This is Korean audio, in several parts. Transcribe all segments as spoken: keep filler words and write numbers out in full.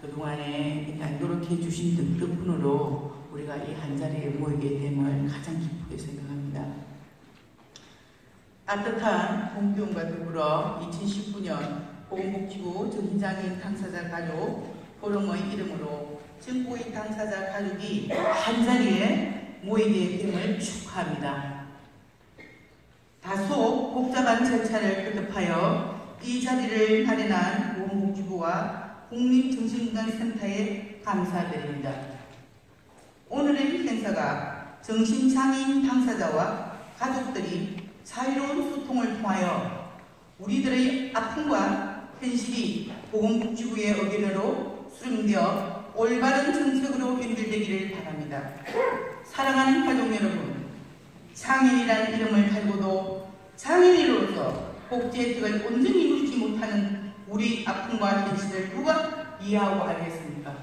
그동안에 일단 노력해 주신 덕분으로 우리가 이 한자리에 모이게 됨을 가장 기쁘게 생각합니다. 따뜻한 봄기운과 더불어 이천십구 년 보건복지부 정신장애인 당사자 가족 포럼의 이름으로 전국의 당사자 가족이 한자리에 모이게 됨을 축하합니다. 다소 복잡한 절차를 거듭하여 이 자리를 마련한 보건복지부와 국민정신건강센터에 감사드립니다. 오늘의 행사가 정신장애인 당사자와 가족들이 자유로운 소통을 통하여 우리들의 아픔과 현실이 보건복지부의 의견으로 수렴되어 올바른 정책으로 연결되기를 바랍니다. 사랑하는 가족 여러분, 장애인이라는 이름을 달고도 장애인으로서 복지 혜택을 온전히 누리지 못하는 우리 아픔과 현실을 누가 이해하고 알겠습니까?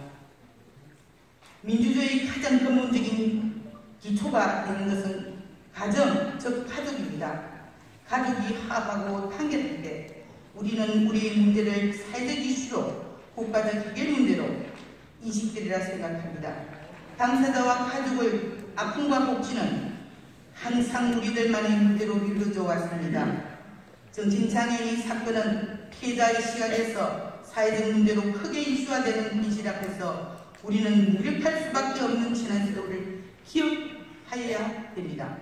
민주주의의 가장 근본적인 기초가 되는 것은 가정, 즉 가족입니다. 가족이 화합하고 단결할 때 우리는 우리의 문제를 사회적 이슈로 국가적 해결 문제로 인식되리라 생각합니다. 당사자와 가족의 아픔과 복지는 항상 우리들만의 문제로 이루어져 왔습니다. 정신장애인 사건은 피해자의 시각에서 사회적 문제로 크게 이슈화되는 현실 앞에서 우리는 무력할 수밖에 없는 지난 세월을 기억하여야 됩니다.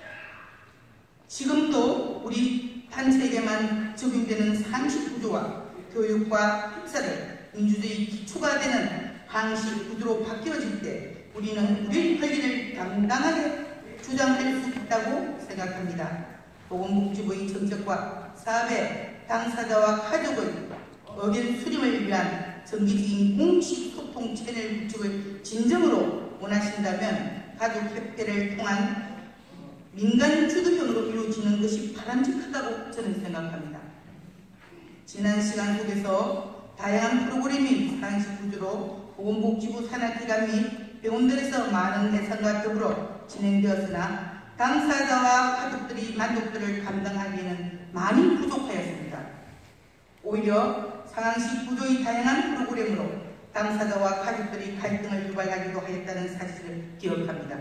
지금도 우리 단체에게만 적용되는 상식 구조와 교육과 행사를 민주주의 기초가 되는 방식 구조로 바뀌어질 때 우리는 우리의 권리를 당당하게 주장할 수 있다고 생각합니다. 보건복지부의 정책과 사업에 당사자와 가족의 의견 수렴을 위한 정기적인 공식 소통 채널 구축을 진정으로 원하신다면 가족협회를 통한 민간 주도형으로 이루어지는 것이 바람직하다고 저는 생각합니다. 지난 시간 속에서 다양한 프로그램인 상식 구조로 보건복지부 산하기관 및 병원들에서 많은 예산과 더불어 진행되었으나 당사자와 가족들이 만족도를 감당하기에는 많이 부족하였습니다. 오히려 상황식 구조의 다양한 프로그램으로 당사자와 가족들이 갈등을 유발하기도 하였다는 사실을 기억합니다.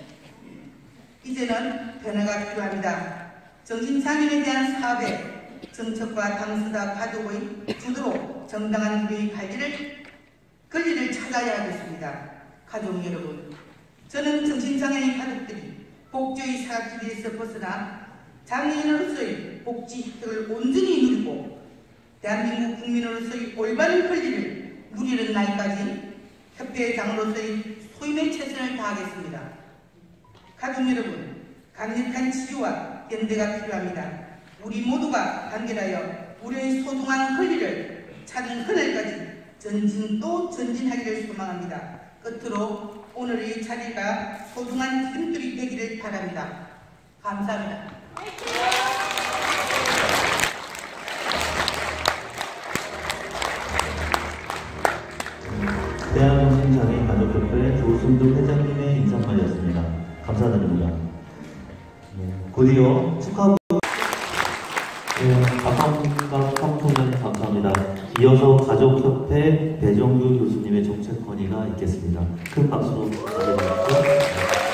이제는 변화가 필요합니다. 정신장애인에 대한 사업에 정책과 당사자 가족의 주도로 정당한 우리의 관리를, 권리를 찾아야 하겠습니다. 가족 여러분, 저는 정신장애인 가족들이 복지의 사각지대에서 벗어나 장애인으로서의 복지 혜택을 온전히 누리고 대한민국 국민으로서의 올바른 권리를 누리는 날까지 협회장으로서의 소임의 최선을 다하겠습니다. 가족 여러분, 강력한 치유와 연대가 필요합니다. 우리 모두가 단결하여 우리의 소중한 권리를 찾는 그날까지 전진 또 전진하기를 소망합니다. 끝으로 오늘의 자리가 소중한 힘들이 되기를 바랍니다. 감사합니다. 대한정신장애인 가족협회 조순득 회장님의 인사말이었습니다. 감사드립니다. 네, 곧이어 축하부 네, 박한강 상품은 감사합니다. 이어서 가족협회 배정규 교수님의 정책 건의가 있겠습니다. 큰 박수로 부탁드립니다.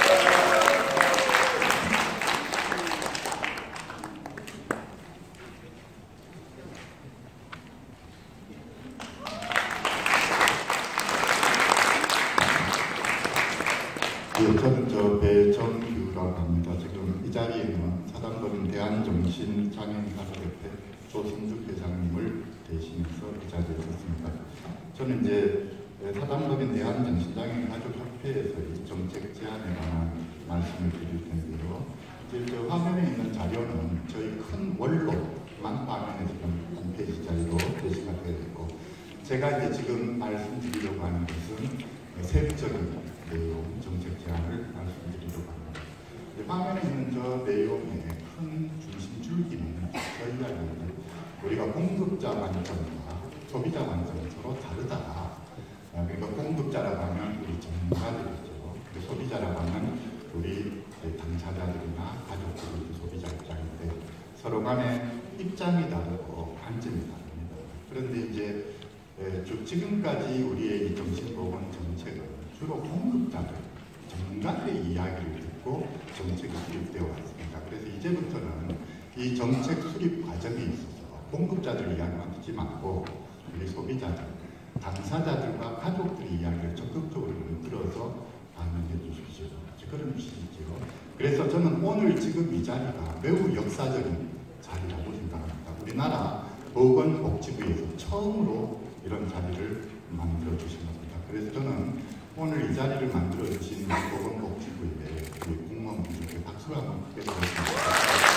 네, 저는 저 배정규라고 합니다. 지금 이 자리에는 사단법인 대한정신장애인 가족협회 조승죽 회장님을 대신해서 이 자리에 섰습니다. 저는 이제 사단법인 대한정신장애인 가족협회에서의 정책 제안에 관한 말씀을 드릴 텐데요. 이제 저 화면에 있는 자료는 저희 큰 원로만 화면에 지금 홈페이지 자료로 게시가 되어 있고, 제가 이제 지금 말씀드리려고 하는 것은 세부적인 내용, 정책 제안을 말씀드리려고 합니다. 화면에 있는 저 내용의 큰 중심 줄기는 저희 이야기입니다. 우리가 공급자 관점과 소비자 관점은 서로 다르다. 그러니까 공급자라고 하면 우리 전문가들이죠. 소비자라고 하면 우리 당사자들이나 가족들이 소비자 입장인데 서로 간에 입장이 다르고 관점이 다릅니다. 그런데 이제 에, 쭉 지금까지 우리의 이 정신보건 정책은 주로 공급자들, 전문가들의 이야기를 듣고 정책이 수립되어 왔습니다. 그래서 이제부터는 이 정책 수립 과정에 있어서 공급자들 이야기만 듣지 말고 우리 소비자들, 당사자들과 가족들의 이야기를 적극적으로 들어서 반영해 주십시오. 그런 뜻이죠. 그래서 저는 오늘 지금 이 자리가 매우 역사적인 자리라고 생각합니다. 우리나라 보건복지부에서 처음으로 이런 자리를 만들어 주신 겁니다. 그래서 저는 오늘 이 자리를 만들어 주신 보건복지부의 우리 공무원분들께 박수를 한번 크게 드리겠습니다.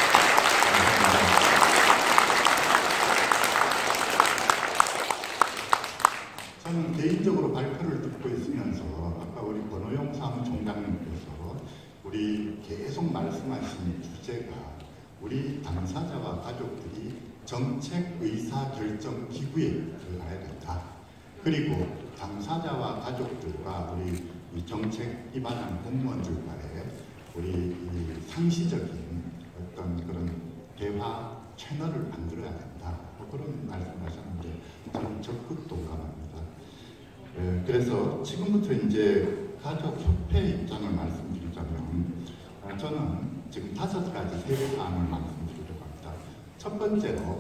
저는 개인적으로 발표를 듣고 있으면서 아까 우리 권호용 사무총장님께서 우리 계속 말씀하신 주제가 우리 당사자와 가족들이 정책 의사 결정 기구에 들어가야 된다. 그리고 당사자와 가족들과 우리 이 정책 입안한 공무원들과의 우리 이 상시적인 어떤 그런 대화 채널을 만들어야 된다. 뭐 그런 말씀하셨는데 저는 적극 동감합니다. 예, 그래서 지금부터 이제 가족협회 입장을 말씀드리자면 아, 저는 지금 다섯 가지 세부 사항을 말씀드리려고 합니다. 첫 번째로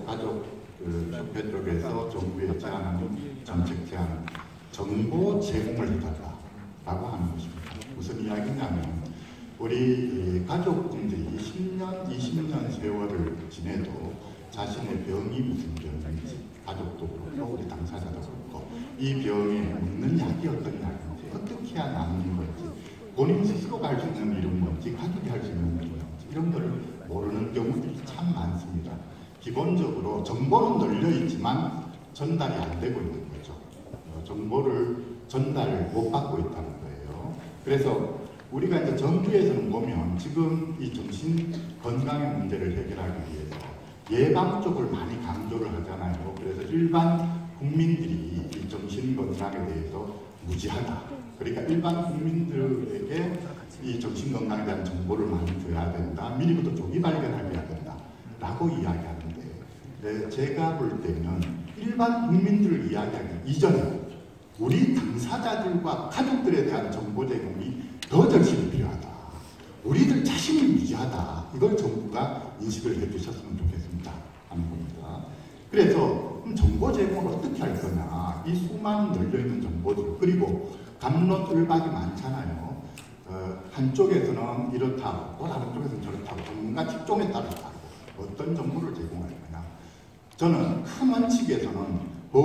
가족협회 그, 쪽에서 정부에 제안하는 정책 제안 정보 제공을 해달라라고 하는 것입니다. 무슨 이야기냐면 우리 가족분들이 십 년, 이십 년 세월을 지내도 자신의 병이 무슨 병인지 가족도 그렇고 우리 당사자도 그렇고 이 병에 먹는 약이 어떤 약인지 어떻게 해야 낫는 건지 본인 스스로가 할 수 있는 일은 뭔지 가족이 할 수 있는 일은 뭔지 이런 걸 모르는 경우들이 참 많습니다. 기본적으로 정보는 널려있지만 전달이 안 되고 있는 거죠. 어, 정보를 전달을 못 받고 있다는 거예요. 그래서 우리가 이제 정부에서는 보면 지금 이 정신 건강의 문제를 해결하기 위해서 예방 쪽을 많이 강조를 하잖아요. 그래서 일반 국민들이 이 정신 건강에 대해서 무지하다. 그러니까 일반 국민들에게 이 정신 건강에 대한 정보를 많이 줘야 된다. 미리부터 조기 발견하게 된다. 라고 이야기하는데 네, 제가 볼 때는 일반 국민들을 이야기하기 이전에 우리 당사자들과 가족들에 대한 정보 제공이 더 절실히 필요하다. 우리들 자신이 무지하다. 이걸 정부가 인식을 해주셨으면 좋겠습니다. 하는 겁니다. 그래서 그럼 정보 제공을 어떻게 할 거냐. 이 수많은 널려있는 정보들 그리고 갑론을박이 많잖아요. 어, 한쪽에서는 이렇다고 또 다른 쪽에서는 저렇다고 전문가 직종에 따라 다르고 어떤 정보를 제공할 거냐. 저는 큰 원칙에서는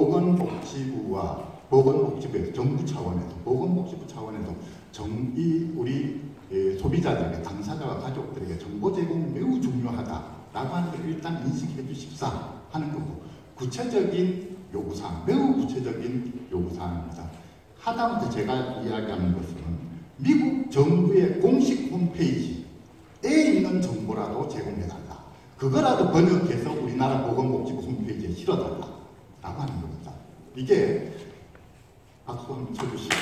보건복지부와 보건복지부에서 정부 차원에서 보건복지부 차원에서 정, 이 우리 예, 소비자들에게 당사자와 가족들에게 정보 제공이 매우 중요하다라고 하는 걸 일단 인식해 주십사 하는 거고 구체적인 요구사항, 매우 구체적인 요구사항입니다. 하다못해 제가 이야기하는 것은 미국 정부의 공식 홈페이지에 있는 정보라도 제공해달라. 그거라도 번역해서 우리나라 보건복지부 홈페이지에 실어달라 라고 하는 겁니다. 이게 박수 한번 쳐주시죠.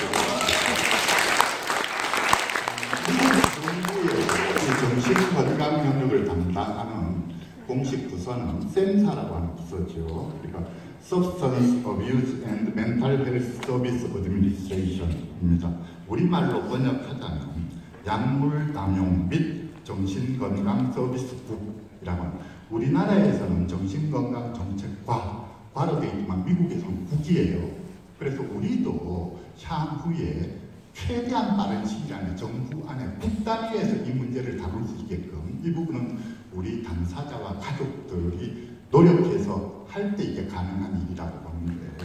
정부의 정신건강 영역을 담당하는 공식 부서는 셈사라고 하는 부서죠. 그러니까 Substance Abuse and Mental Health Service Administration입니다. 우리말로 번역하자면 약물 남용 및 정신건강 서비스국이라고 합니다. 우리나라에서는 정신건강 정책과 과로 되어 있지만 미국에서는 국이에요. 그래서 우리도 향후에 최대한 빠른 시기 안에 정부 안에 국 단위에서 이 문제를 다룰 수 있게끔 이 부분은 우리 당사자와 가족들이 노력해서 할 때 이게 가능한 일이라고 보는데 네.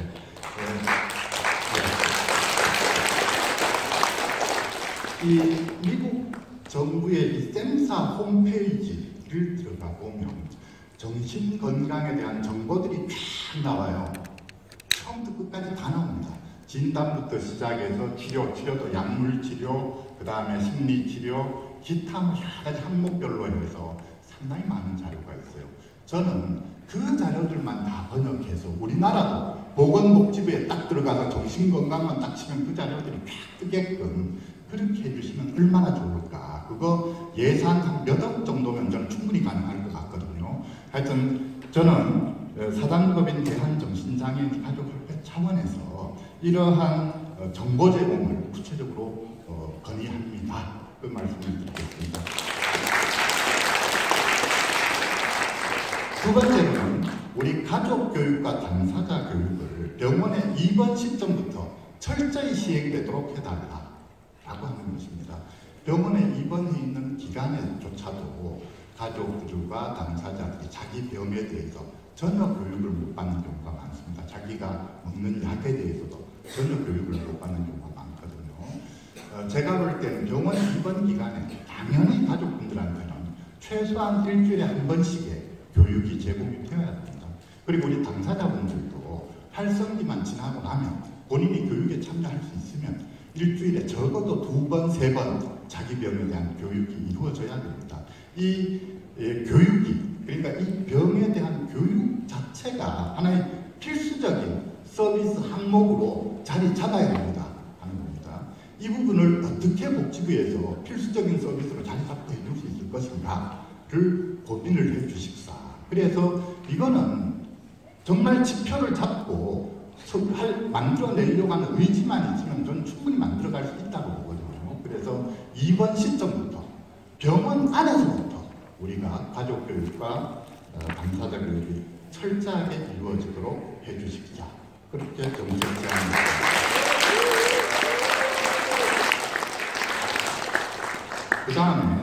네. 이 미국 정부의 이 셈사 홈페이지를 들어가 보면 정신건강에 대한 정보들이 쫙 나와요. 처음부터 끝까지 다 나옵니다. 진단부터 시작해서 치료, 치료도 약물치료, 그 다음에 심리치료, 기타 뭐 여러 가지 항목별로 해서 상당히 많은 자료가 있어요. 저는 그 자료들만 다 번역해서 우리나라도 보건복지부에 딱 들어가서 정신건강만 딱 치면 그 자료들이 쫙 뜨게끔 그렇게 해주시면 얼마나 좋을까. 그거 예산 한 몇 억 정도면 저는 충분히 가능할 것 같거든요. 하여튼 저는 사단법인 대한정신장애인 가족협회 차원에서 이러한 어, 정보 제공을 구체적으로 어, 건의합니다. 그 말씀을 드리겠습니다. 두 번째는 우리 가족 교육과 당사자 교육을 병원의 입원 시점부터 철저히 시행되도록 해달라라고 하는 것입니다. 병원에 입원해 있는 기간에조차도 가족들과 당사자들이 자기 병에 대해서 전혀 교육을 못 받는 경우가 많습니다. 자기가 먹는 약에 대해서도 전혀 교육을 못 받는 경우가 많거든요. 어, 제가 볼 때는 병원 입원 기간에 당연히 가족분들한테는 최소한 일주일에 한 번씩의 교육이 제공이 되어야 됩니다. 그리고 우리 당사자분들도 활성기만 지나고 나면 본인이 교육에 참여할 수 있으면 일주일에 적어도 두 번, 세 번 자기 병에 대한 교육이 이루어져야 됩니다. 이 예, 교육이, 그러니까 이 병에 대한 교육 자체가 하나의 필수적인 서비스 항목으로 자리 잡아야 됩니다 하는 겁니다. 이 부분을 어떻게 복지부에서 필수적인 서비스로 자리 잡고 해줄 수 있을 것인가를 고민을 해 주십사. 그래서 이거는 정말 지표를 잡고 할, 만들어내려고 하는 의지만 있으면 저는 충분히 만들어갈 수 있다고 보거든요. 그래서 이번 시점부터 병원 안에서부터 우리가 가족교육과 어, 당사자 교육이 철저하게 이루어지도록 해주십시오. 그렇게 정책 제안입니다. 그 다음에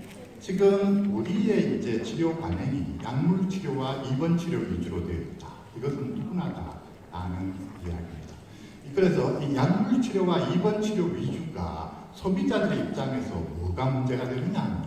지금 우리의 이제 치료 관행이 약물 치료와 입원 치료 위주로 되어 있다. 이것은 누구나 다 아는 이야기입니다. 그래서 이 약물 치료와 입원 치료 위주가 소비자들의 입장에서 뭐가 문제가 되느냐 하면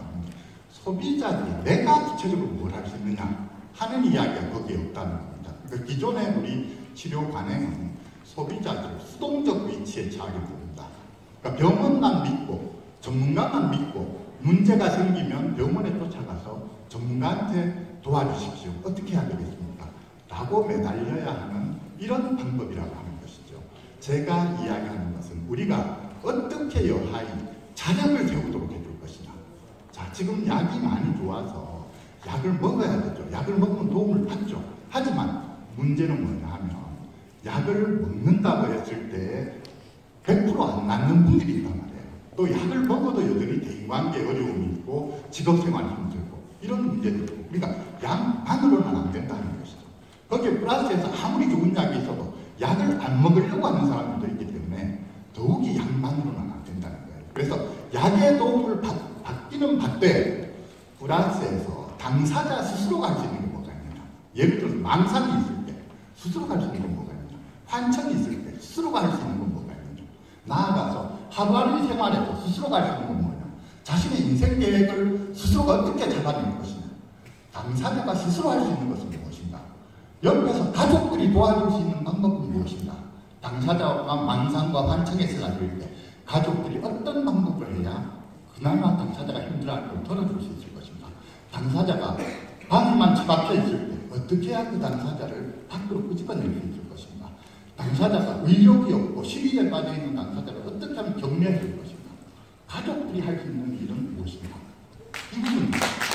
소비자들이 내가 구체적으로 뭘 할 수 있느냐 하는 이야기가 거기에 없다는 겁니다. 그러니까 기존의 우리 치료 관행은 소비자들 수동적 위치에 처하게 됩니다. 그러니까 병원만 믿고 전문가만 믿고 문제가 생기면 병원에 쫓아가서 전문가한테 도와주십시오. 어떻게 해야 되겠습니까? 라고 매달려야 하는 이런 방법이라고 하는 것이죠. 제가 이야기하는 것은 우리가 어떻게 여하이 자력을 세우도록 해줄 것이냐. 자, 지금 약이 많이 좋아서 약을 먹어야 되죠. 약을 먹으면 도움을 받죠. 하지만 문제는 뭐냐 하면 약을 먹는다고 했을 때 백 퍼센트 안 낫는 분들이 있단 말이에요. 또 약을 먹어도 여전히 대인관계 어려움이 있고 직업생활이 힘들고 이런 문제들이 있고 그러니까 약만으로는 안 된다는 것이죠. 거기에 플러스해서 아무리 좋은 약이 있어도 약을 안 먹으려고 하는 사람들도 있기 때문에 더욱이 약만으로는 안 된다는 거예요. 그래서 약의 도움을 받, 받기는 받되 플러스해서 당사자 스스로가 할 수 있는 게 뭐가 있느냐. 예를 들어서 망상이 있을 때 스스로가 할 수 있는 건 뭐가 있느냐. 환청이 있을 때 스스로가 할 수 있는 건 뭐가 있느냐. 나아가서 하루하루 생활에서 스스로가 할 수 있는 건 뭐냐. 자신의 인생 계획을 스스로가 어떻게 잡아낼 것이냐. 당사자가 스스로 할 수 있는 것은 무엇인가. 옆에서 가족들이 도와줄 수 있는 방법은 무엇인가. 당사자가 망상과 환청에 쓰러질 때 가족들이 어떤 방법을 해야 그나마 당사자가 힘들어할 걸 덜어줄 수 있을 것인가. 당사자가 방만 처박혀 있을 때 어떻게 해야 그 당사자를 밖으로 끄집어낼 수 있을 것인가. 당사자가 의욕이 없고 시기에 빠져있는 당사자를 어떻게 하면 격려해 줄 것인가. 가족들이 할 수 있는 일은 무엇인가. 이 부분입니다.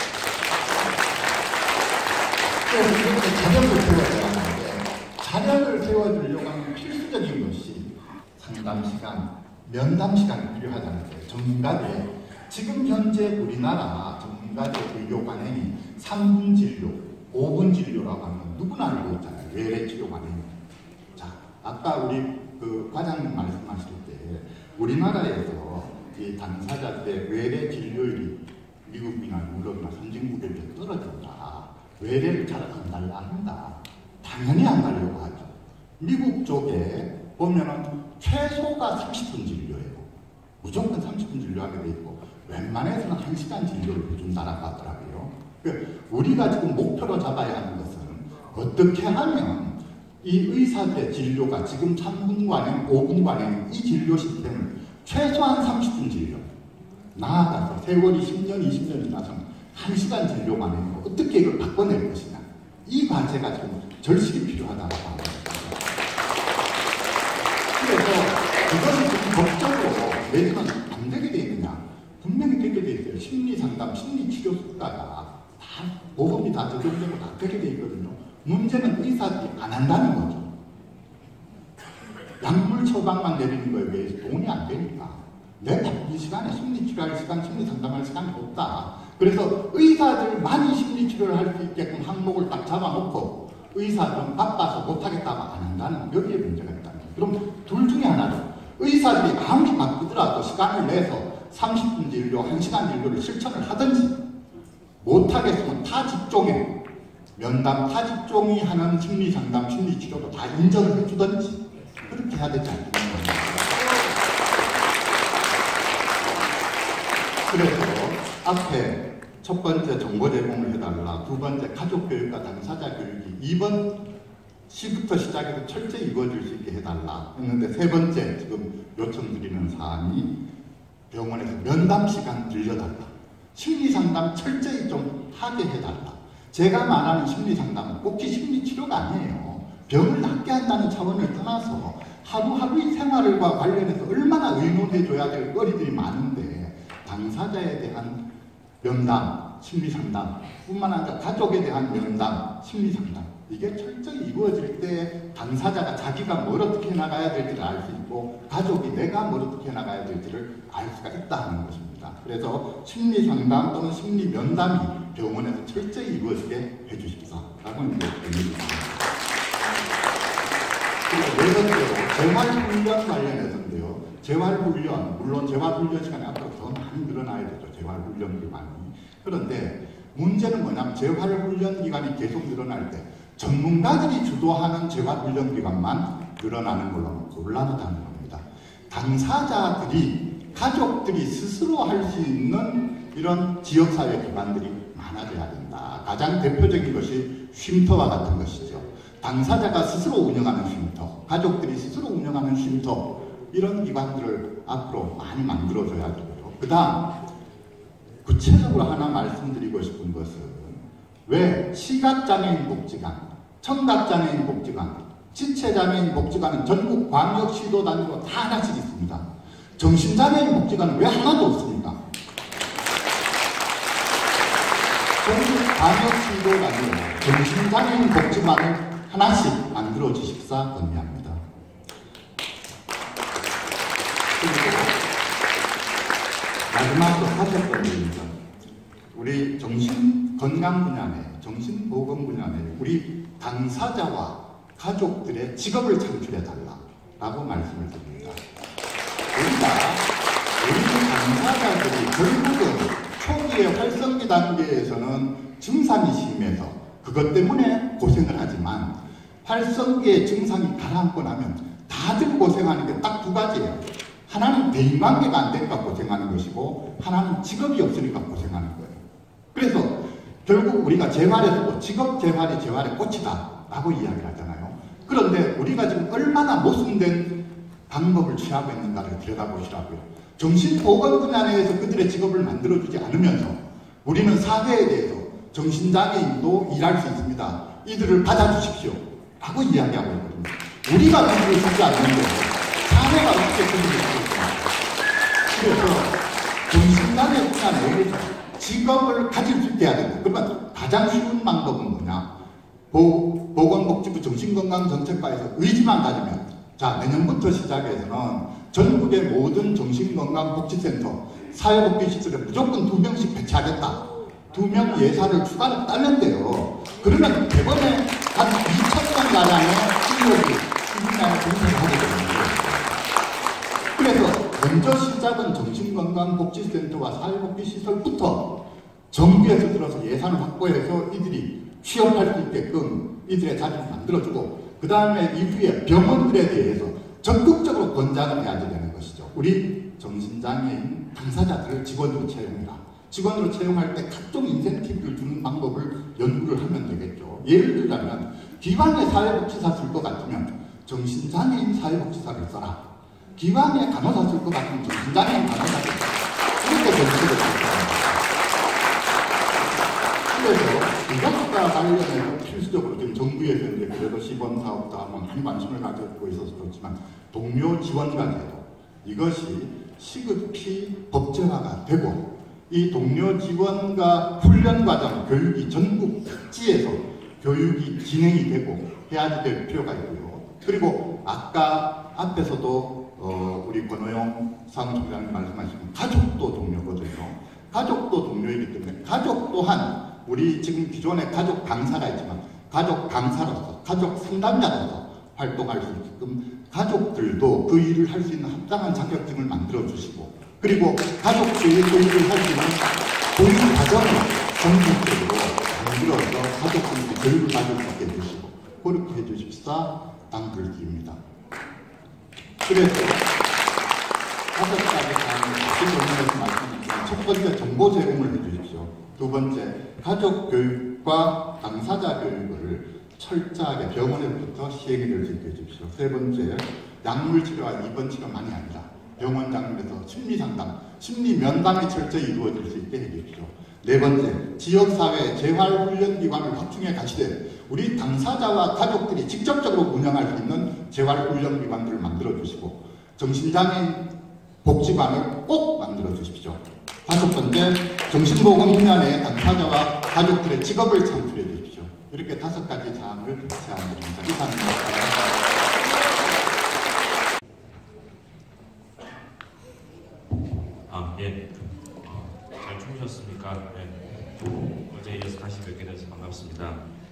그래서 이렇게 자력을 세워야 하는데 자력을 세워주려고 하는 필수적인 것이 상담시간, 면담시간이 필요하다는 거예요. 전문가들 지금 현재 우리나라 전문가들 의료 관행이 삼 분 진료, 오 분 진료라고 하는 건 누구나 알고 있잖아요. 외래 치료 관행. 자, 아까 우리 그 과장님 말씀하실 때 우리나라에서 이 당사자들의 외래 진료율이 미국이나 유럽이나 선진국에 비해 떨어진다. 외래를 잘 안 달라 한다. 당연히 안 가려고 하죠. 미국 쪽에 보면은 최소가 삼십 분 진료예요. 무조건 삼십 분 진료하게 돼 있고 웬만해서는 한 시간 진료를 요즘 나라가 하더라고요. 우리가 지금 목표로 잡아야 하는 것은 어떻게 하면 이 의사들의 진료가 지금 삼 분 관행, 오 분 관행 이 진료 시스템을 최소한 삼십 분 진료 나아가서 세월이 십 년, 이십 년이 나서는 한 시간 진료 관행으로 어떻게 이걸 바꿔낼 것이냐. 이 과제가 지금 절실히 필요하다고 합니다. 그래서 그것이 지금 법적으로 내지는 안 되게 돼 있느냐. 분명히 되게 돼 있어요. 심리상담, 심리치료수가가 다 보험이 다 적용되고 다 되게 돼 있거든요. 문제는 의사들이 안 한다는 거죠. 약물 처방만 내리는 거에 비해서 돈이 안 되니까 내가 이 시간에 심리치료할 시간, 심리상담할 시간이 없다. 그래서 의사들만이 심리치료를 할 수 있게끔 항목을 딱 잡아놓고 의사들은 바빠서 못하겠다고 안 한다는 여기에 문제가 있다는 거예요. 그럼 둘 중에 하나죠. 의사들이 아무리 바쁘더라도 시간을 내서 삼십 분 진료, 한 시간 진료를 실천을 하든지 못하겠으면 타 직종에 면담, 타 직종이 하는 심리상담, 심리치료도 다 인정을 해주든지 그렇게 해야 되지 않겠는 겁니다. 그래서 앞에 첫 번째 정보 제공을 해달라, 두 번째 가족 교육과 당사자 교육이 이번 시부터 시작해서 철저히 이루어질 수 있게 해달라 했는데, 세 번째 지금 요청드리는 사안이 병원에서 면담 시간 들려달라, 심리상담 철저히 좀 하게 해달라. 제가 말하는 심리상담은 꼭히 심리치료가 아니에요. 병을 낫게 한다는 차원을 떠나서 하루하루의 생활과 관련해서 얼마나 의논해줘야 될 거리들이 많은데, 당사자에 대한 면담, 심리상담 뿐만 아니라 가족에 대한 면담, 심리상담, 이게 철저히 이루어질 때 당사자가 자기가 뭘 어떻게 나가야 될지를 알 수 있고 가족이 내가 뭘 어떻게 나가야 될지를 알 수가 있다 하는 것입니다. 그래서 심리상담 또는 심리면담이 병원에서 철저히 이루어지게 해주십사라고 이제 의미입니다. 그리고 네 번째로 재활훈련 관련해서인데요. 재활훈련, 물론 재활훈련 시간이 앞으로 더 많이 늘어나야 되죠. 재활훈련 기간이. 그런데 문제는 뭐냐면 재활훈련 기간이 계속 늘어날 때 전문가들이 주도하는 재활훈련 기간만 늘어나는 걸로 곤란하다는 겁니다. 당사자들이, 가족들이 스스로 할 수 있는 이런 지역사회 기관들이 많아져야 된다. 가장 대표적인 것이 쉼터와 같은 것이죠. 당사자가 스스로 운영하는 쉼터, 가족들이 스스로 운영하는 쉼터, 이런 기관들을 앞으로 많이 만들어줘야 되고요. 그 다음 구체적으로 하나 말씀드리고 싶은 것은, 왜 시각장애인 복지관, 청각장애인 복지관, 지체장애인 복지관은 전국 광역시도 단위로 다 하나씩 있습니다. 정신장애인 복지관은 왜 하나도 없습니까? 전국 광역시도 단위로 정신장애인 복지관을 하나씩 만들어 주십사 건의합니다. 그리고 마지막으로 다섯 번째입니다. 우리 정신건강 분야에, 정신보건 분야에 우리 당사자와 가족들의 직업을 창출해달라고 말씀을 드립니다. 우리가, 우리 당사자들이 결국은 초기의 활성기 단계에서는 증상이 심해서 그것 때문에 고생을 하지만 활성기의 증상이 가라앉고 나면 다들 고생하는 게 딱 두 가지예요. 하나는 대인관계가 안 되니까 고생하는 것이고, 하나는 직업이 없으니까 고생하는 거예요. 그래서 결국 우리가 재활에서도 직업 재활이 재활의 꽃이다 라고 이야기를 하잖아요. 그런데 우리가 지금 얼마나 모순된 방법을 취하고 있는가를 들여다보시라고요. 정신보건 분야 내에서 그들의 직업을 만들어주지 않으면서 우리는 사회에 대해서 정신장애인도 일할 수 있습니다, 이들을 받아주십시오 라고 이야기하고 있거든요. 우리가 그들을 주지 않는데 사회가 어떻게 그들을 주겠습니까? 그래서 정신장애 분야 내에서 직업을 가질 수 있게 해야 된다. 그러면 가장 쉬운 방법은 뭐냐? 보, 보건복지부 정신건강정책과에서 의지만 가지면, 자, 내년부터 시작해서는 전국의 모든 정신건강복지센터, 사회복지시설에 무조건 두 명씩 배치하겠다. 두 명 예산을 추가로 따면 돼요. 그러면 대번에 한 이천 명 가량의 인력이 시민단에 공급을 하게 되는 거예요. 그래서 먼저 시작은 정신건강복지센터와 사회복지시설부터 정부에서 들어서 예산을 확보해서 이들이 취업할 수 있게끔 이들의 자리를 만들어주고, 그 다음에 이후에 병원들에 대해서 적극적으로 권장을 해야 되는 것이죠. 우리 정신장애인 당사자들을 직원으로 채용해라. 직원으로 채용할 때 각종 인센티브를 주는 방법을 연구를 하면 되겠죠. 예를 들자면 기관의 사회복지사 쓸 것 같으면 정신장애인 사회복지사를 써라. 기관의 간호사 쓸 것 같으면 정신장애인 간호사를 써라. 이렇게 정책을 잡습니다. 그래서 이것과 관련해서 필수적으로 지금 정부에서 이제 그래도 시범사업도 한번 많이 관심을 가지고 있어서 그렇지만 동료 지원과 제도, 이것이 시급히 법제화가 되고, 이 동료 지원과 훈련 과정, 교육이 전국 각지에서 교육이 진행이 되고 해야 될 필요가 있고요. 그리고 아까 앞에서도 어, 우리 권호영 사무총장님 말씀하신 가족도 동료거든요. 가족도 동료이기 때문에 가족 또한 우리 지금 기존에 가족 강사가 있지만 가족 강사로서 가족 상담자로서 활동할 수 있게끔 가족들도 그 일을 할 수 있는 합당한 자격증을 만들어 주시고, 그리고 가족들이 그 일을 할 수 있는 교육 과정을 전국적으로 만들어서 가족들이 교육을 받을 수 있게 해주시고, 그렇게 해주십사 당글기입니다. 그래서 다섯 가지 사항을 다시 말씀드리면, 첫 번째 정보 제공을 해주십시오. 두 번째 가족 교육과 당사자 교육을 철저하게 병원에부터 시행이 될 수 있게 해주십시오. 세 번째, 약물 치료와 입원 치료만이 아니라 병원 장면에서 심리 상담, 심리 면담이 철저히 이루어질 수 있게 해주십시오. 네 번째, 지역사회 재활훈련기관을 확충해 가시되 우리 당사자와 가족들이 직접적으로 운영할 수 있는 재활훈련기관들을 만들어 주시고, 정신장애인 복지관을 꼭 만들어 주십시오. 다섯 번째, 정신보건 분야의 당사자와 가족들의 직업을 창출해 주십시오. 이렇게 다섯 가지 사항을 제안드립니다. 이상입니다. 아, 예. 어, 잘 주무셨습니까? 네. 어제 이어서 다시 뵙게 돼서 반갑습니다.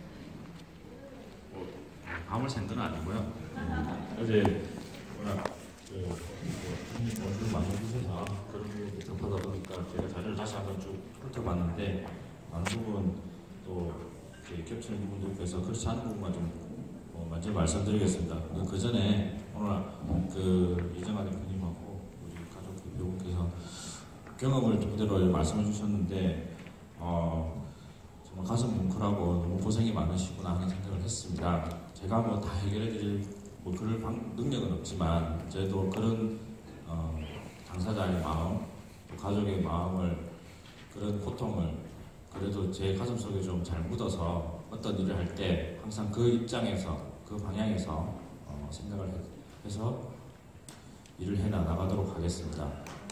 뭐, 밤을 샌 건 아니고요. 음, 어제 워낙 그, 뭐, 원수를 만나주셔서 그런 게 접하다 보니까 제가 자료를 다시 한번 쭉 훑어봤는데, 많은 부분 또 이렇게 겹치는 부분도 있고 해서 그렇지 않은 부분만 좀 어, 먼저 말씀드리겠습니다. 그 전에 오늘 그 이정환 대표님하고 우리 가족 대표분께서 경험을 그대로 말씀해 주셨는데, 어, 정말 가슴 뭉클하고 너무 고생이 많으시구나 하는 생각을 했습니다. 제가 뭐 다 해결해 드릴 뭐 그럴 방, 능력은 없지만, 저도 그런 어, 당사자의 마음, 또 가족의 마음을, 그런 고통을 그래도 제 가슴 속에 좀 잘 묻어서 어떤 일을 할 때 항상 그 입장에서, 그 방향에서 어, 생각을 해서 일을 해 나가도록 하겠습니다.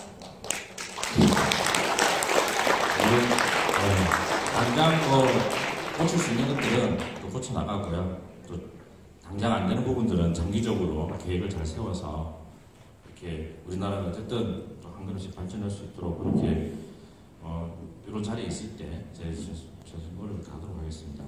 네, 당장 뭐 고칠 수 있는 것들은 또 고쳐 나가고요. 또 당장 안 되는 부분들은 장기적으로 계획을 잘 세워서 이렇게 우리나라가 어쨌든 한 걸음씩 발전할 수 있도록 그렇게 어, 이런 자리에 있을 때 제 노력을 가도록 하겠습니다.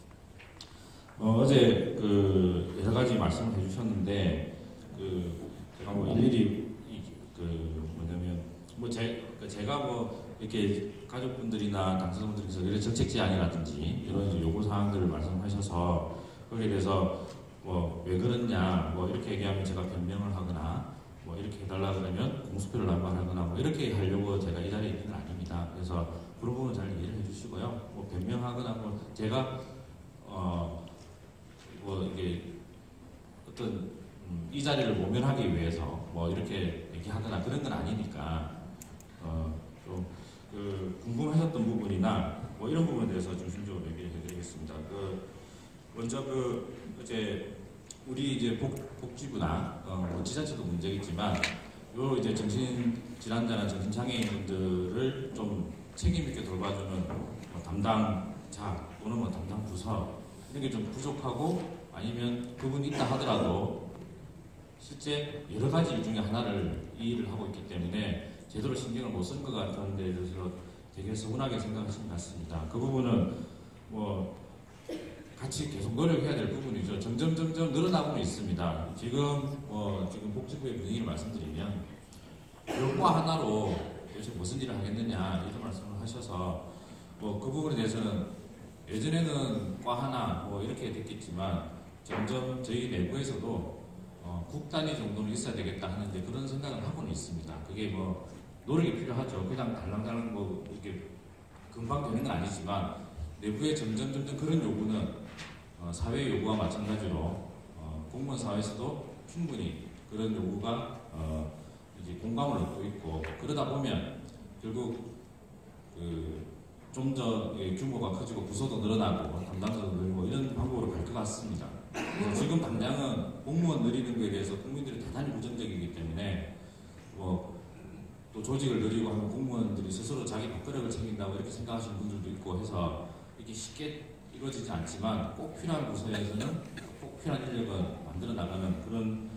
어, 어제 그 여러 가지 말씀을 해주셨는데, 그 제가 뭐 일일이 이, 그 뭐냐면 뭐 제, 제가 뭐 이렇게 가족분들이나 당사자분들께서 이런 정책 제안이라든지 이런 요구 사항들을 말씀하셔서 거기에 대해서 뭐 왜 그러냐 뭐 이렇게 얘기하면 제가 변명을 하거나 뭐 이렇게 해달라 그러면 공수표를 남발하거나 뭐 이렇게 하려고 제가 이 자리에 있는 건 아닙니다. 그래서 그런 부분 잘 이해를 해주시고요. 뭐 변명하거나 뭐 제가 어 뭐 이게 어떤 음, 이 자리를 모면하기 위해서 뭐 이렇게 얘기하거나 그런 건 아니니까 어 좀 그 궁금하셨던 부분이나 뭐 이런 부분에 대해서 중심적으로 얘기를 해드리겠습니다. 그 먼저 그 이제 우리 이제 복, 복지부나 어, 뭐 지자체도 문제겠지만 요 이제 정신 질환자나 정신 장애인분들을 좀 책임 있게 돌봐주는 뭐 담당자 또는 뭐 담당 부서 이런 게 좀 부족하고, 아니면 그분이 있다 하더라도 실제 여러 가지 일 중에 하나를 이 일을 하고 있기 때문에 제대로 신경을 못 쓴 것 같은 데 대해서 되게 서운하게 생각하시는 것 같습니다. 그 부분은 뭐 같이 계속 노력해야 될 부분이죠. 점점 점점 늘어나고는 있습니다. 지금 뭐 지금 복지부의 분위기를 말씀드리면 과 하나로 도대체 무슨 일을 하겠느냐 이런 말씀을 하셔서 뭐 그 부분에 대해서는 예전에는 과 하나 뭐 이렇게 됐겠지만 점점 저희 내부에서도 어, 국 단위 정도는 있어야 되겠다 하는데 그런 생각을 하고는 있습니다. 그게 뭐 노력이 필요하죠. 그냥 달랑달랑 뭐 이렇게 금방 되는 건 아니지만 내부에 점점 점점 그런 요구는 어, 사회 요구와 마찬가지로 어, 공무원 사회에서도 충분히 그런 요구가 어, 이제 공감을 얻고 있고, 그러다 보면 결국 그 좀 더 규모가 커지고 부서도 늘어나고 담당자도 늘고 이런 방법으로 갈 것 같습니다. 지금 당장은 공무원 늘리는 것에 대해서 국민들이 대단히 부정적이기 때문에 뭐 또 조직을 늘리고 하면 공무원들이 스스로 자기 밥그릇을 챙긴다고 이렇게 생각하시는 분들도 있고 해서 이게 쉽게 이루어지지 않지만 꼭 필요한 부서에서는 꼭 필요한 인력을 만들어 나가는 그런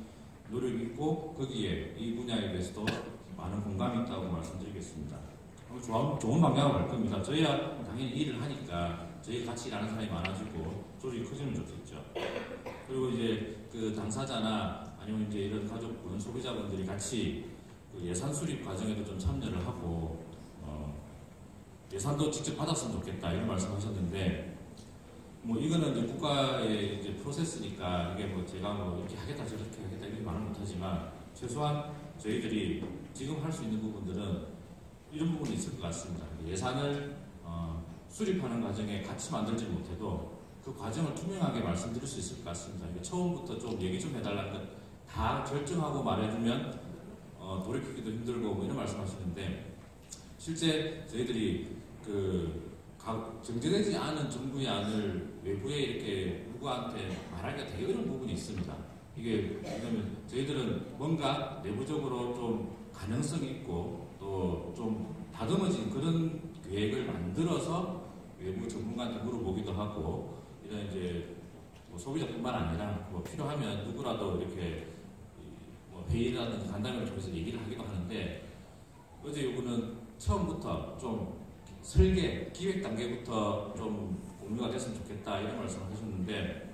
노력이 있고 거기에 이 분야에 대해서도 많은 공감이 있다고 말씀드리겠습니다. 좋은, 좋은 방향으로 갈 겁니다. 저희야 당연히 일을 하니까 저희 같이 일하는 사람이 많아지고 조직이 커지면 좋겠죠. 그리고 이제 그 당사자나 아니면 이제 이런 가족분, 소비자분들이 같이 그 예산 수립 과정에도 좀 참여를 하고 어, 예산도 직접 받았으면 좋겠다 이런 말씀하셨는데 뭐 이거는 이제 국가의 이제 프로세스니까 이게 뭐 제가 뭐 이렇게 하겠다 저렇게 하겠다 이렇게 말은 못하지만 최소한 저희들이 지금 할 수 있는 부분들은 이런 부분이 있을 것 같습니다. 예산을 어, 수립하는 과정에 같이 만들지 못해도 그 과정을 투명하게 말씀드릴 수 있을 것 같습니다. 이게 처음부터 좀 얘기 좀 해달라는 것 다 결정하고 말해주면 어, 돌이키기도 힘들고 뭐 이런 말씀하시는데 실제 저희들이 그 각 정제되지 않은 정부의 안을 외부에 이렇게 누구한테 말하기가 되게 어려운 부분이 있습니다. 이게 왜냐면 저희들은 뭔가 내부적으로 좀 가능성이 있고 또 좀 다듬어진 그런 계획을 만들어서 외부 전문가한테 물어보기도 하고 이런 이제 뭐 소비자뿐만 아니라 뭐 필요하면 누구라도 이렇게 뭐 회의라든지 간담회를 통해서 얘기를 하기도 하는데 어제 요거는 처음부터 좀 설계, 기획 단계부터 좀 공유가 됐으면 좋겠다 이런 말씀을 하셨는데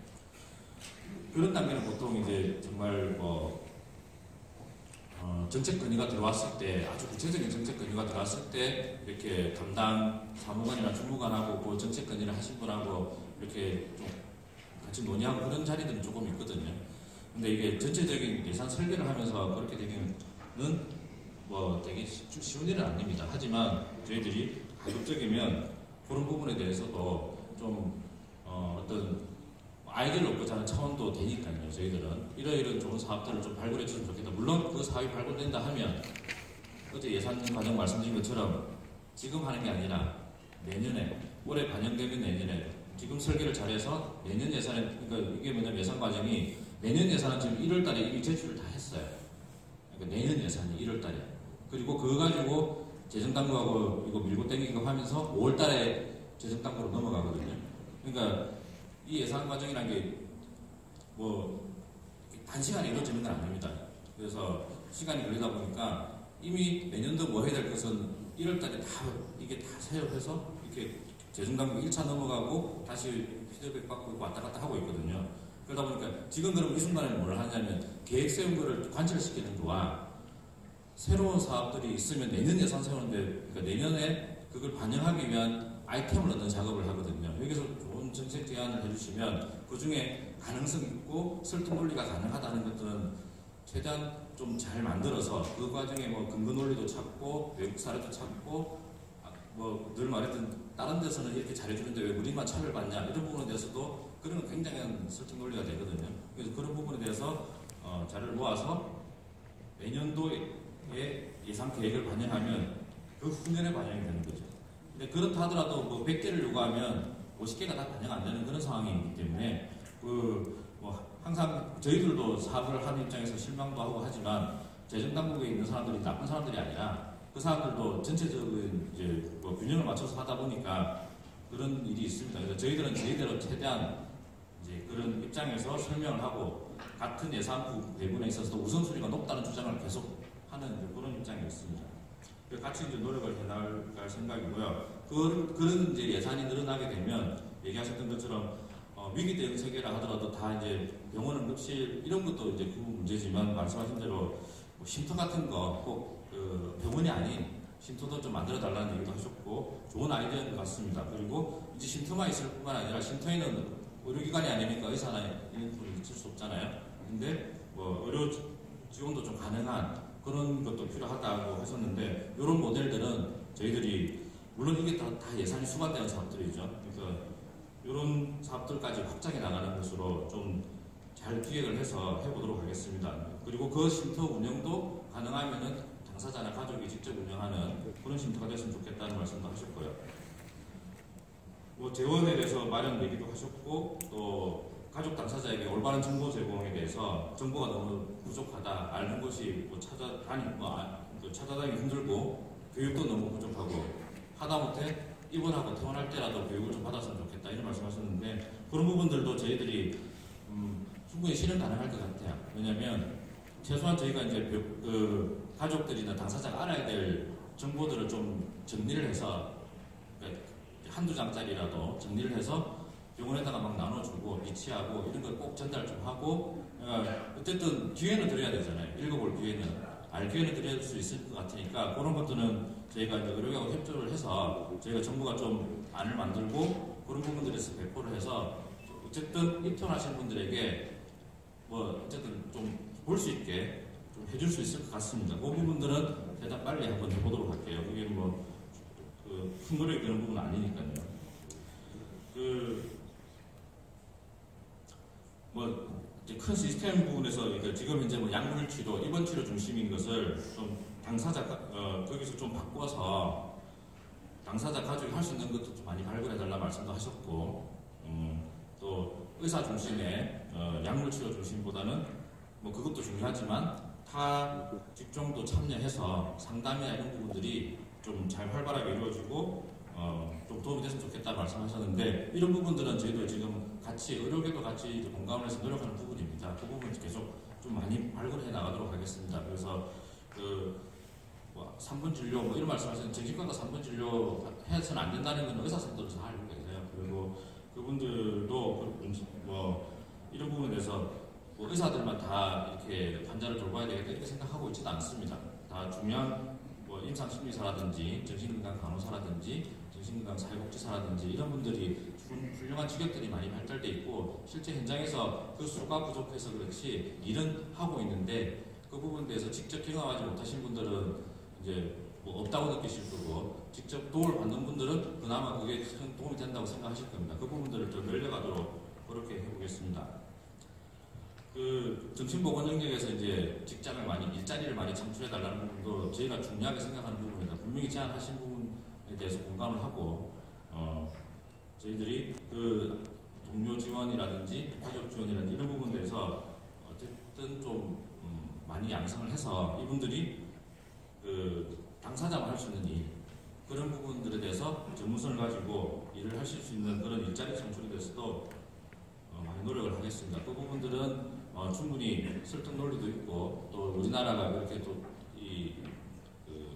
그런 단계는 보통 이제 정말 뭐 어, 정책 건의가 들어왔을 때 아주 구체적인 정책 건의가 들어왔을 때 이렇게 담당 사무관이나 주무관하고 그 정책 건의를 하신 분하고 이렇게 좀 같이 논의하고 그런 자리들은 조금 있거든요. 근데 이게 전체적인 예산 설계를 하면서 그렇게 되기는 뭐 되게 쉬운 일은 아닙니다. 하지만 저희들이 가급적이면 그런 부분에 대해서도 좀 어, 어떤 아이디어를 얻고자 차원도 되니까요. 저희들은 이러이런 좋은 사업들을 좀 발굴해 주시면 좋겠다. 물론 그 사업이 발굴된다 하면 어제 예산 과정 말씀드린 것처럼 지금 하는 게 아니라 내년에 올해 반영되면 내년에 지금 설계를 잘해서 내년 예산에 그러니까 이게 뭐냐면 예산 과정이 내년 예산은 지금 일월 달에 이미 제출을 다 했어요. 그러니까 내년 예산이 일월 달에 그리고 그거 가지고 재정당국하고 이거 밀고 땡기고 하면서 오월 달에 재정당국으로 넘어가거든요. 그러니까 이 예산 과정이라는 게 뭐 단시간에 이루어지는 건 아닙니다. 그래서 시간이 걸리다 보니까 이미 내년도 뭐 해야 될 것은 일월 달에 다 이게 다 사역해서 이렇게 재정당국 일 차 넘어가고 다시 피드백 받고 왔다 갔다 하고 있거든요. 그러다 보니까 지금 그럼 이 순간에 뭘 하냐면 계획 세운 거를 관철시키는 동안 새로운 사업들이 있으면 내년 예산 세우는데 그러니까 내년에 그걸 반영하기 위한 아이템을 얻는 작업을 하거든요. 여기서 좋은 정책 제안을 해주시면 그 중에 가능성 있고 설득 논리가 가능하다는 것들은 최대한 좀 잘 만들어서 그 과정에 뭐 근거 논리도 찾고 외국 사례도 찾고 뭐 늘 말했던 다른 데서는 이렇게 잘해주는데 왜 우리만 차별받냐 이런 부분에 대해서도 그런 굉장한 설득 논리가 되거든요. 그래서 그런 부분에 대해서 어, 자료를 모아서 내년도에 예산 계획을 반영하면 그 후년에 반영이 되는 거죠. 근데 그렇다 하더라도 뭐 백 개를 요구하면 오십 개가 다 반영 안 되는 그런 상황이기 때문에 그 뭐 항상 저희들도 사업을 하는 입장에서 실망도 하고 하지만 재정당국에 있는 사람들이 나쁜 사람들이 아니라 그 사람들도 전체적인 이제 뭐 균형을 맞춰서 하다 보니까 그런 일이 있습니다. 그래서 저희들은 저희대로 최대한 이제 그런 입장에서 설명을 하고 같은 예산부 배분에 있어서 우선순위가 높다는 주장을 계속 하는 그런 입장이 있습니다. 같이 이제 노력을 해나갈 생각이고요. 그, 그런 이제 예산이 늘어나게 되면 얘기하셨던 것처럼 어, 위기 대응 체계라 하더라도 다 이제 병원 응급실 이런 것도 이제 그 문제지만 말씀하신 대로 뭐 쉼터 같은 거 꼭 그 병원이 아닌 쉼터도 좀 만들어 달라는 얘기도 하셨고 좋은 아이디어인 것 같습니다. 그리고 이제 쉼터만 있을 뿐만 아니라 쉼터에는 의료기관이 아니니까 의사나 이런 분이 있을 수 없잖아요. 근데 뭐 의료 지원도 좀 가능한 그런 것도 필요하다고 하셨는데 이런 모델들은 저희들이 물론 이게 다, 다 예산이 수반되는 사업들이죠. 그래서 이런 사업들까지 확장해 나가는 것으로 좀 잘 기획을 해서 해보도록 하겠습니다. 그리고 그 쉼터 운영도 가능하면은 당사자나 가족이 직접 운영하는 그런 쉼터가 됐으면 좋겠다는 말씀도 하셨고요. 뭐 재원에 대해서 마련 얘기도 하셨고 또 가족 당사자에게 올바른 정보 제공에 대해서 정보가 너무 부족하다, 앓는 것이 뭐 찾아다니, 뭐 찾아다니기 힘들고 교육도 너무 부족하고 하다못해 입원하고 퇴원할 때라도 교육을 좀 받았으면 좋겠다 이런 말씀하셨는데 그런 부분들도 저희들이 음, 충분히 실현 가능할 것 같아요. 왜냐하면 최소한 저희가 이제 그 가족들이나 당사자가 알아야 될 정보들을 좀 정리를 해서 한두 장짜리라도 정리를 해서 병원에다가 막 나눠주고 비치하고 이런 걸 꼭 전달 좀 하고 어쨌든 기회는 드려야 되잖아요. 읽어볼 기회는 알 기회는 드릴 수 있을 것 같으니까 그런 것들은 저희가 이제 의료계하고 협조를 해서 저희가 정부가 좀 안을 만들고 그런 부분들에서 배포를 해서 어쨌든 입원하신 분들에게 뭐 어쨌든 좀 볼 수 있게 좀 해줄 수 있을 것 같습니다. 그 부분들은 대단 빨리 한번 해보도록 할게요. 그게 뭐 큰 노력이 드는 부분은 아니니까요. 그 뭐 큰 시스템 부분에서 지금 이제 뭐 약물 치료, 입원 치료 중심인 것을 좀 당사자 어, 거기서 좀 바꿔서 당사자 가족이 할 수 있는 것도 좀 많이 발굴해 달라 말씀도 하셨고, 음, 또 의사 중심의 어, 약물 치료 중심보다는 뭐 그것도 중요하지만 타 직종도 참여해서 상담이나 이런 부분들이 좀 잘 활발하게 이루어지고 어, 좀 도움이 됐으면 좋겠다 말씀하셨는데 이런 부분들은 저희도 지금 같이 의료계도 같이 이제 공감을 해서 노력하는 부분입니다. 그 부분 계속 좀 많이 발굴해 나가도록 하겠습니다. 그래서 그 뭐 삼 분 진료 뭐 이런 말씀하셨는데 정신과가 삼 분 진료 해서는 안 된다는 건 의사 선생님들도 다 알고 계세요. 그리고 그분들도 뭐 이런 부분에 대해서 뭐 의사들만 다 이렇게 환자를 돌봐야 되겠다 이렇게 생각하고 있지는 않습니다. 다 중요한 뭐 임상심리사라든지 정신건강 간호사라든지 정신건강 사회복지사라든지 이런 분들이 훌륭한 직역들이 많이 발달돼 있고 실제 현장에서 그 수가 부족해서 그렇지 일은 하고 있는데 그 부분에 대해서 직접 경험하지 못하신 분들은 이제 뭐 없다고 느끼실 거고 직접 도움을 받는 분들은 그나마 그게 큰 도움이 된다고 생각하실 겁니다. 그 부분들을 좀 늘려가도록 그렇게 해보겠습니다. 그 정신보건 영역에서 이제 직장을 많이 일자리를 많이 창출해 달라는 부분도 저희가 중요하게 생각하는 부분이다. 분명히 제안하신 부분에 대해서 공감을 하고 어 저희들이 그 동료 지원이라든지 가족 지원이라든지 이런 부분에 대해서 어쨌든 좀 음 많이 양성을 해서 이분들이 그 당사자만 할 수 있는 일 그런 부분들에 대해서 전문성을 가지고 일을 하실 수 있는 그런 일자리 창출에 대해서도 어 많이 노력을 하겠습니다. 그 부분들은 어, 충분히 설득 논리도 있고 또 우리나라가 그렇게 또 이 그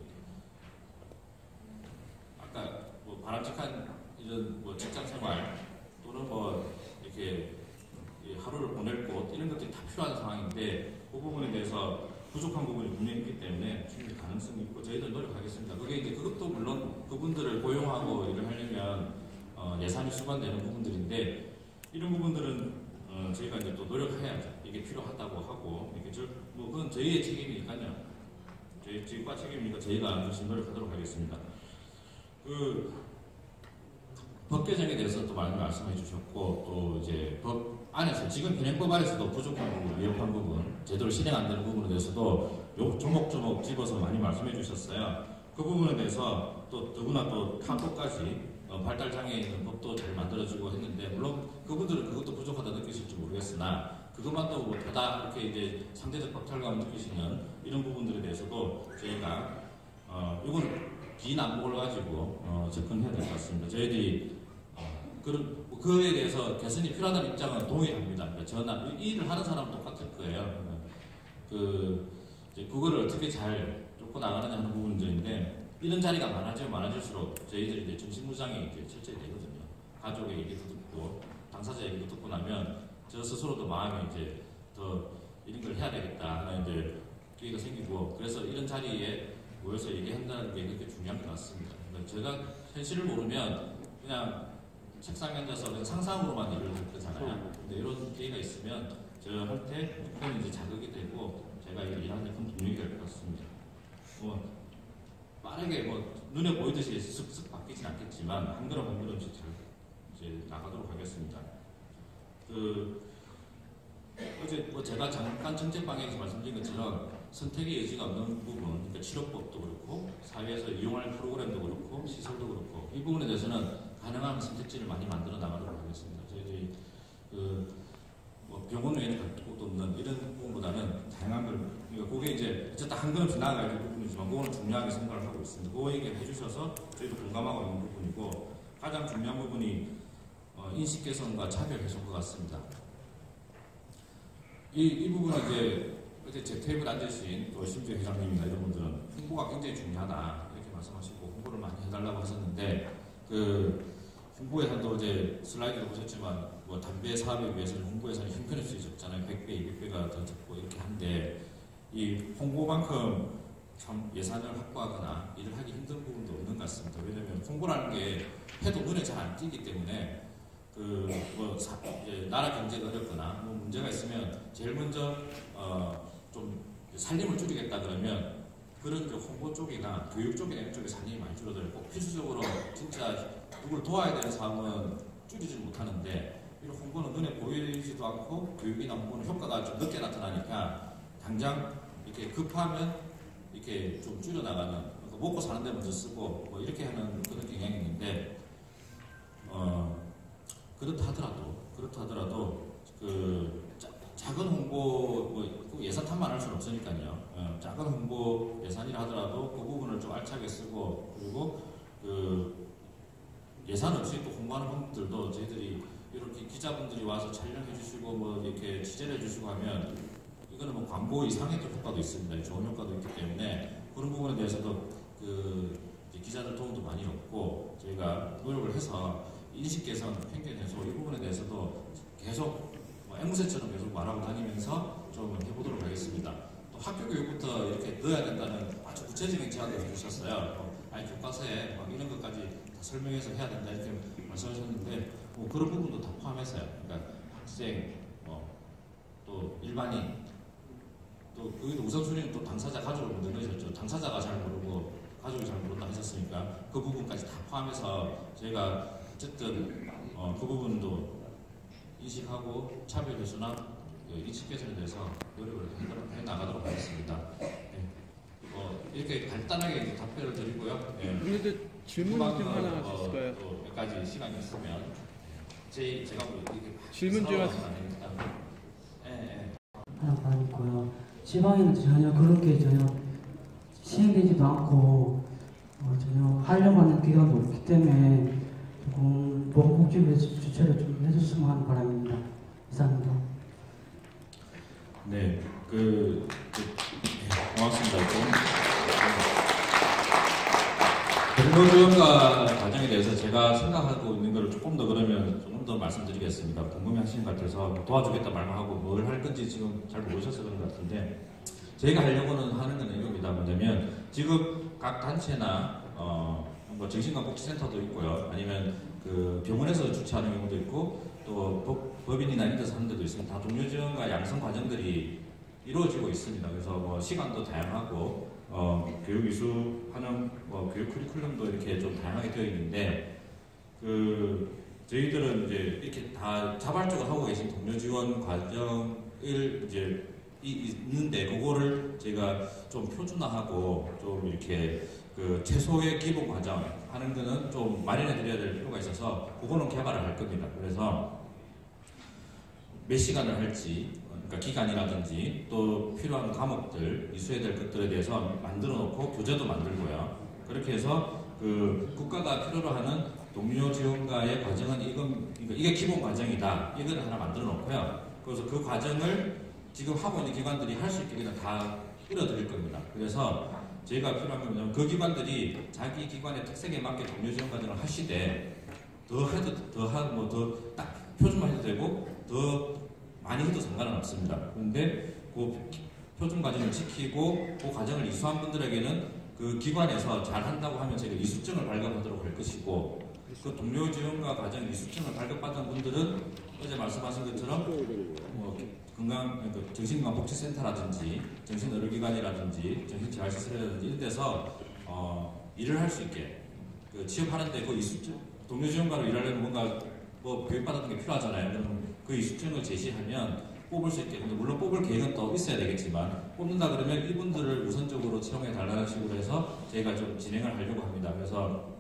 아까 뭐 바람직한 이런 뭐 직장 생활 또는 뭐 이렇게 하루를 보낼 곳 이런 것들이 다 필요한 상황인데 그 부분에 대해서 부족한 부분이 분명히 있기 때문에 충분히 가능성이 있고 저희들 노력하겠습니다. 그게 이제 그것도 물론 그분들을 고용하고 일을 하려면 어, 예산이 수반되는 부분들인데 이런 부분들은 어, 저희가 이제 또 노력해야죠. 이게 필요하다고 하고, 이렇게 저, 뭐, 그건 저희의 책임이니까요. 저희 직과 책임이니까 저희가 열심히 노력하도록 하겠습니다. 그, 법 개정에 대해서 또 많이 말씀해 주셨고, 또 이제 법 안에서, 지금 현행법 안에서도 부족한 부분, 위협한 부분, 제대로 실행 안 되는 부분에 대해서도 요, 조목조목 집어서 많이 말씀해 주셨어요. 그 부분에 대해서 또 더구나 또 타법까지 어, 발달장애 있는 법도 잘 만들어지고 했는데 물론 그분들은 그것도 부족하다 느끼실지 모르겠으나 그것만도 뭐 다 이렇게 이제 상대적 박탈감을 느끼시는 이런 부분들에 대해서도 저희가 어, 이건 비난목을 가지고 어, 접근해야 될 것 같습니다. 저희들이 어, 그런 뭐 그에 대해서 개선이 필요하다는 입장은 동의합니다. 그러니까 저나 이 일을 하는 사람은 똑같을 거예요. 그 이제 그거를 어떻게 잘 쫓고 나가느냐 하는 부분들인데. 이런 자리가 많아지면 많아질수록 저희들이 이제 정신무장이 이제 실제 되거든요. 가족의 얘기도 듣고, 당사자 얘기도 듣고 나면 저 스스로도 마음이 이제 더 이런 걸 해야 되겠다 하는 이제 기회가 생기고, 그래서 이런 자리에 모여서 얘기한다는 게 그렇게 중요한 것 같습니다. 그러니까 제가 현실을 모르면 그냥 책상에 앉아서 그냥 상상으로만 일을 하잖아요. 근데 이런 기회가 있으면 저한테 큰 이제 자극이 되고, 제가 일하는 큰 동력이 될 것 같습니다. 뭐, 빠르게 뭐 눈에 보이듯이 슥슥 바뀌진 않겠지만 한 걸음 한 걸음씩 잘 이제 나가도록 하겠습니다. 그 어제 뭐 제가 잠깐 정책 방향에서 말씀드린 것처럼 선택의 여지가 없는 부분, 그러니까 치료법도 그렇고 사회에서 이용할 프로그램도 그렇고 시설도 그렇고 이 부분에 대해서는 가능한 선택지를 많이 만들어 나가도록 하겠습니다. 저희들이 그 뭐 병원 외에는 갈 곳도 없는 이런 부분보다는 다양한 걸, 그러니까 그게 이제 어쨌든 한 걸음씩 나아가야 될 부분이지만 그거는 중요하게 생각을 하고 있습니다. 그거 얘기해 주셔서 저희도 공감하고 있는 부분이고 가장 중요한 부분이 어, 인식 개선과 차별 해소인 것 같습니다. 이, 이 부분은 이제 어제 제 테이블에 앉으신 또 심지어 회장님이나 이런 분들은 홍보가 굉장히 중요하다 이렇게 말씀하시고 홍보를 많이 해달라고 하셨는데 그 홍보 예산도 어제 슬라이드도 보셨지만 뭐 담배 사업에 비해서는 홍보 예산이 형편없이 적잖아요. 백 배, 이백 배가 더 적고 이렇게 한데 이 홍보만큼 참 예산을 확보하거나 일을 하기 힘든 부분도 없는 것 같습니다. 왜냐하면 홍보라는 게 해도 눈에 잘 안 띄기 때문에 그 뭐 나라 경제가 어렵거나 뭐 문제가 있으면 제일 먼저 어 좀 살림을 줄이겠다 그러면 그런 홍보 쪽이나 교육 쪽이나 이런 쪽에 살림이 많이 줄어들고 꼭 필수적으로 진짜 누굴 도와야 되는 사람은 줄이지 못하는데 이런 홍보는 눈에 보이지도 않고 교육이나 홍보는 효과가 좀 늦게 나타나니까 당장 이렇게 급하면 이렇게 좀 줄여나가는 먹고 사는 데 먼저 쓰고 뭐 이렇게 하는 그런 경향이 있는데 어 그렇다 하더라도 그렇다 하더라도 그 자, 작은 홍보 뭐 예산 탓만 할 수는 없으니까요. 어, 작은 홍보 예산이라 하더라도 그 부분을 좀 알차게 쓰고 그리고 그 예산 없이 또 홍보하는 분들도 저희들이 이렇게 기자분들이 와서 촬영해 주시고 뭐 이렇게 취재를 해 주시고 하면 이거는 뭐 광고 이상의 또 효과도 있습니다. 좋은 효과도 있기 때문에 그런 부분에 대해서도 그 기자들 도움도 많이 얻고 저희가 노력을 해서 인식 개선, 편견 해소 이 부분에 대해서도 계속 뭐 앵무새처럼 계속 말하고 다니면서 좀 해보도록 하겠습니다. 또 학교 교육부터 이렇게 넣어야 된다는 아주 구체적인 제안도 해주셨어요. 뭐 아니 교과서에 막 이런 것까지 다 설명해서 해야 된다 이렇게 말씀하셨는데 뭐 그런 부분도 다 포함해서요. 그러니까 학생, 뭐 또 일반인, 또 여기도 우선순위는 또 당사자 가족을 먼저 넣으셨죠. 당사자가 잘 모르고 가족이 잘 모른다 하셨으니까 그 부분까지 다 포함해서 저희가 어쨌든 어, 그 부분도 인식하고 차별 교수나 그 인식 개선에 대해서 노력을 해 나가도록 하겠습니다. 네. 어, 이렇게 간단하게 답변을 드리고요. 네. 오늘도 질문 좀 하나 하실까요? 어, 몇 가지 시간이 있으면 제 제가 뭐 이렇게 질문 좀 하세요. 네, 네. 하나 받았고요. 지방에는 전혀 그렇게 전혀 시행되지도 않고 어, 전혀 하려고 하는 기관도 없기 때문에 조금 보건복지부에서 주최를 좀 해줬으면 하는 바람입니다. 이상입니다. 네, 그, 그 네, 고맙습니다. 공무원지원과 과정에 대해서 제가 생각하고 있는 것을 조금 더 그러면 조금 더 말씀드리겠습니다. 궁금해하시는 것 같아서 도와주겠다 말만 하고 뭘 할 건지 지금 잘 모르셔서 그런 것 같은데 저희가 하려고는 하는 건 이겁니다. 뭐냐면 지금 각 단체나 어, 뭐 정신건강복지센터도 있고요. 아니면 그 병원에서 주최하는 경우도 있고 또 법, 법인이나 이런 데서 하는 데도 있습니다. 다 동료 지원과 양성 과정들이 이루어지고 있습니다. 그래서 뭐 시간도 다양하고 어, 교육 이수하는 뭐 교육 커리큘럼도 이렇게 좀 다양하게 되어 있는데 그 저희들은 이제 이렇게 다 자발적으로 하고 계신 동료 지원 과정을 이제 이, 있는데 그거를 제가 좀 표준화하고 좀 이렇게 그 최소의 기본 과정 하는 거는 좀 마련해 드려야 될 필요가 있어서 그거는 개발을 할 겁니다. 그래서 몇 시간을 할지 그러니까 기간이라든지 또 필요한 과목들 이수해야 될 것들에 대해서 만들어 놓고 교재도 만들고요. 그렇게 해서 그 국가가 필요로 하는 동료 지원과의 과정은 이건 이게 기본 과정이다. 이걸 하나 만들어 놓고요. 그래서 그 과정을 지금 하고 있는 기관들이 할 수 있게 그냥 다 끌어드릴 겁니다. 그래서 저희가 필요한 건 뭐냐면 그 기관들이 자기 기관의 특색에 맞게 동료 지원 과정을 하시되 더 해도 더뭐더 딱 표준만 해도 되고 더 많이 해도 상관은 없습니다. 그런데 그 표준 과정을 지키고 그 과정을 이수한 분들에게는 그 기관에서 잘 한다고 하면 저희가 이수증을 발급하도록 할 것이고 그 동료 지원과 과정 이수증을 발급받은 분들은 어제 말씀하신 것처럼 뭐 건강, 그러니까 정신건강복지센터라든지 정신의료기관이라든지 정신재활시설이라든지 이런 데서 어, 일을 할 수 있게 그 취업하는데 그 이수증 동료 지원과로 일하려면 뭔가 뭐 교육받았던 게 필요하잖아요. 그럼 그 이수증을 제시하면 뽑을 수 있게, 근데 물론 뽑을 계획은 또 있어야 되겠지만 뽑는다 그러면 이분들을 우선적으로 채용해 달라는 식으로 해서 저희가 좀 진행을 하려고 합니다. 그래서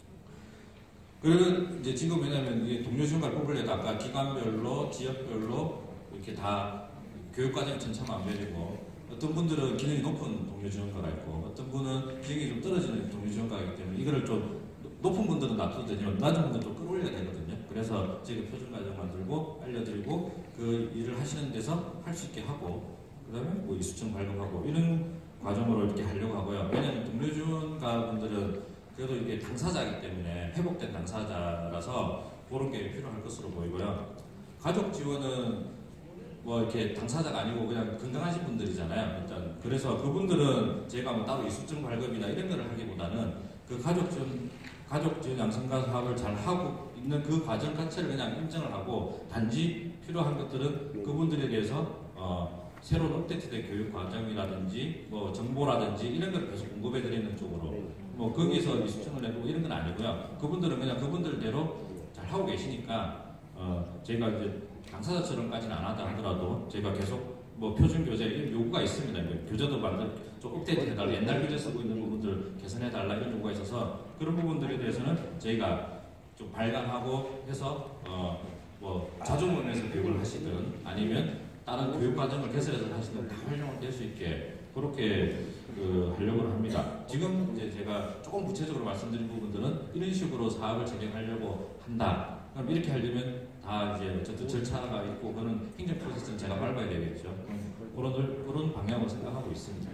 그 이제 지금 왜냐하면 이게 동료 지원과를 뽑으려도 아까 기관별로 지역별로 이렇게 다 교육과정이 천차만별이고 어떤 분들은 기능이 높은 동료 지원과가 있고 어떤 분은 기능이 좀 떨어지는 동료 지원과가 있기 때문에 이거를 좀 높은 분들은 놔둬도 되지만 낮은 분들은 좀 끌어올려야 되거든요. 그래서 저희가 표준 과정 만들고 알려드리고 그 일을 하시는 데서 할 수 있게 하고 그다음에 뭐 이수증 발급하고 이런 과정으로 이렇게 하려고 하고요. 왜냐하면 등료준가분들은 그래도 이게 당사자이기 때문에 회복된 당사자라서 그런 게 필요할 것으로 보이고요. 가족 지원은 뭐 이렇게 당사자가 아니고 그냥 건강하신 분들이잖아요. 일단 그래서 그분들은 제가 뭐 따로 이수증 발급이나 이런 거를 하기보다는 그 가족 지원 가족 지원 양성가 사업을 잘 하고 있는 그 과정 자체를 그냥 인정을 하고 단지 필요한 것들은 그분들에 대해서 어, 새로운 업데이트된 교육 과정이라든지 뭐 정보라든지 이런 걸 계속 공급해 드리는 쪽으로 뭐 거기서 이수증을 내고 이런 건 아니고요. 그분들은 그냥 그분들대로 잘 하고 계시니까 어, 저희가 이제 당사자처럼까지는 안 하다 하더라도 저희가 계속 뭐 표준 교재 이런 요구가 있습니다. 교재도 만들 좀 업데이트 해달라, 옛날 교재 쓰고 있는 부분들 개선해달라 이런 요구가 있어서 그런 부분들에 대해서는 저희가 좀 발간하고 해서 어, 뭐 자주문에서 교육을 하시든 아니면 다른 교육 과정을 개설해서 하시든 다 활용을 될 수 있게 그렇게 그 하려고 합니다. 지금 이제 제가 조금 구체적으로 말씀드린 부분들은 이런 식으로 사업을 진행하려고 한다. 그럼 이렇게 하려면 다 이제 어쨌든 절차가 있고 그런 행정 프로세스는 제가 밟아야 되겠죠. 그런 그런 방향으로 생각하고 있습니다.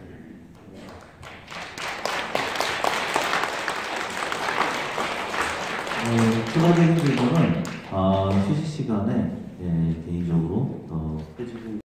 네, 추가적인 질문은 아, 휴식 시간에 예, 개인적으로 더 해주실